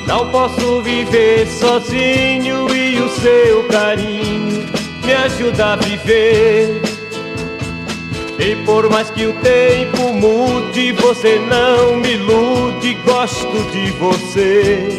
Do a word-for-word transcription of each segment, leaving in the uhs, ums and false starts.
Não posso viver sozinho e o seu carinho me ajuda a viver. E por mais que o tempo mude, você não me ilude, gosto de você.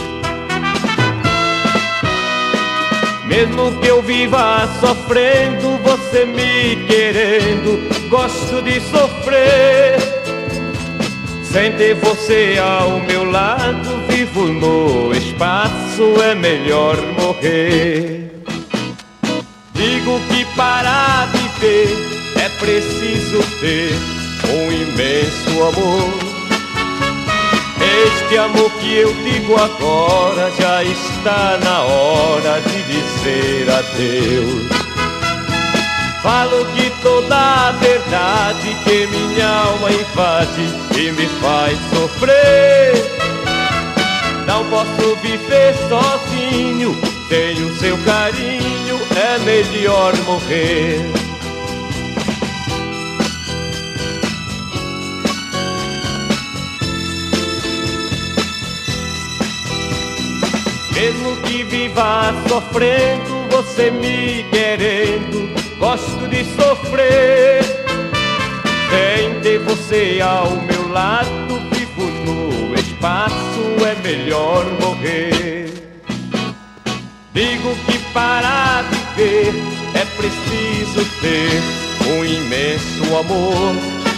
Mesmo que eu viva sofrendo, você me querendo, gosto de sofrer. Sem ter você ao meu lado, vivo no espaço, é melhor morrer. Digo que para viver é preciso ter um imenso amor. Este amor que eu digo agora já está na hora de dizer adeus. Falo que toda a verdade que minha alma invade e me faz sofrer. Não posso viver sozinho, sem o seu carinho, é melhor morrer. Mesmo que viva sofrendo, você me querendo, gosto de sofrer. Sem ter você ao meu lado, vivo no espaço, é melhor morrer. Digo que para viver é preciso ter um imenso amor.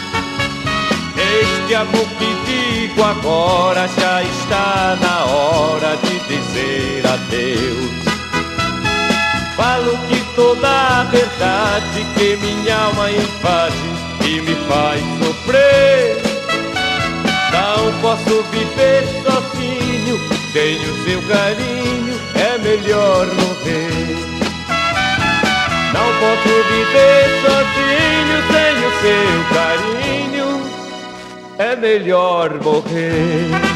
Este amor que digo agora já está na hora de dizer adeus. Falo que toda a verdade que minha alma invade e me faz sofrer. Não posso viver sozinho, sem o seu carinho, é melhor morrer. Não posso viver sozinho, sem o seu carinho, é melhor morrer.